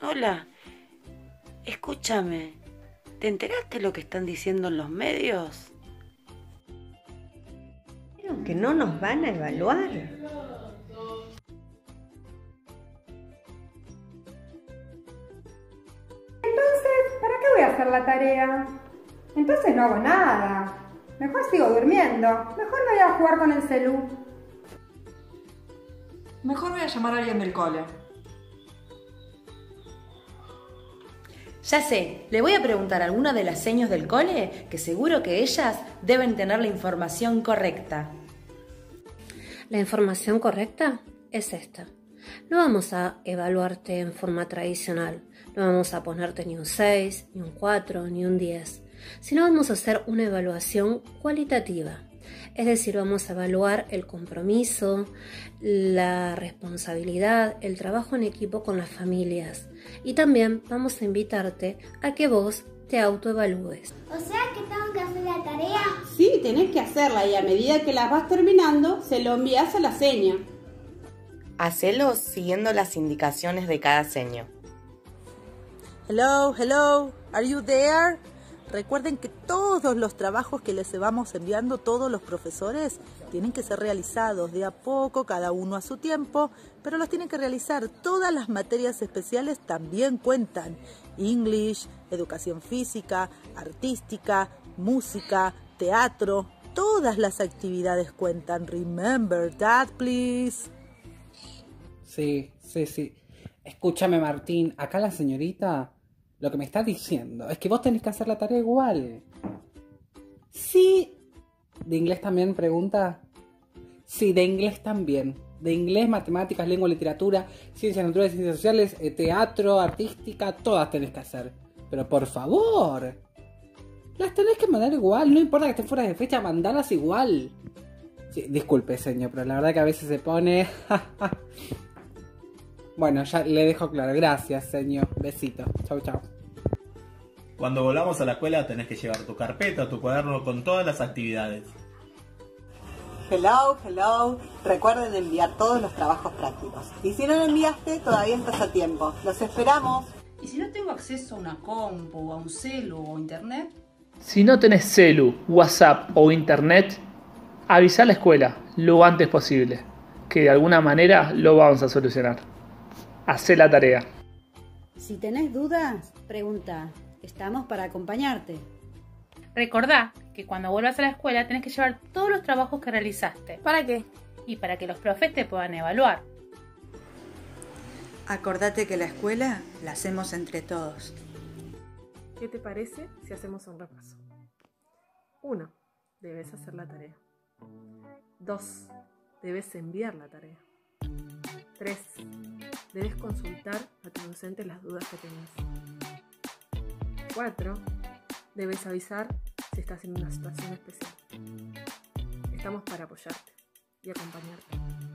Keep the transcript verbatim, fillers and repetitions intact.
Hola, escúchame, ¿te enteraste lo que están diciendo en los medios? Pero que no nos van a evaluar. ¿Para qué voy a hacer la tarea? Entonces no hago nada. Mejor sigo durmiendo. Mejor me voy a jugar con el celu. Mejor voy a llamar a alguien del cole. Ya sé, le voy a preguntar a alguna de las seños del cole, que seguro que ellas deben tener la información correcta. La información correcta es esta. No vamos a evaluarte en forma tradicional. No vamos a ponerte ni un seis, ni un cuatro, ni un diez. Sino vamos a hacer una evaluación cualitativa. Es decir, vamos a evaluar el compromiso, la responsabilidad, el trabajo en equipo con las familias. Y también vamos a invitarte a que vos te autoevalúes. O sea que tengo que hacer la tarea. Sí, tenés que hacerla y a medida que las vas terminando, se lo envías a la seña. Hacelo siguiendo las indicaciones de cada seño. Hello, hello, are you there? Recuerden que todos los trabajos que les vamos enviando, todos los profesores, tienen que ser realizados de a poco, cada uno a su tiempo, pero los tienen que realizar. Todas las materias especiales también cuentan. English, educación física, artística, música, teatro, todas las actividades cuentan. Remember that, please. Sí, sí, sí. Escúchame, Martín, acá la señorita lo que me está diciendo es que vos tenés que hacer la tarea igual. Sí. ¿De inglés también pregunta? Sí, de inglés también. De inglés, matemáticas, lengua, literatura, ciencias naturales, ciencias sociales, eh, teatro, artística, todas tenés que hacer. Pero por favor, las tenés que mandar igual, no importa que estén fuera de fecha, mandalas igual. Sí, disculpe, señor, pero la verdad que a veces se pone... Bueno, ya le dejo claro. Gracias, señor. Besito. Chau, chau. Cuando volvamos a la escuela tenés que llevar tu carpeta, tu cuaderno con todas las actividades. Hello, hello. Recuerden enviar todos los trabajos prácticos. Y si no lo enviaste, todavía estás a tiempo. Los esperamos. ¿Y si no tengo acceso a una compu, a un celu o internet? Si no tenés celu, WhatsApp o internet, avisa a la escuela lo antes posible, que de alguna manera lo vamos a solucionar. Hacé la tarea. Si tenés dudas, pregunta. Estamos para acompañarte. Recordá que cuando vuelvas a la escuela tenés que llevar todos los trabajos que realizaste. ¿Para qué? Y para que los profes te puedan evaluar. Acordate que la escuela la hacemos entre todos. ¿Qué te parece si hacemos un repaso? uno. Debes hacer la tarea. dos. Debes enviar la tarea. tres. Debes consultar a tu docente las dudas que tengas. cuatro. Debes avisar si estás en una situación especial. Estamos para apoyarte y acompañarte.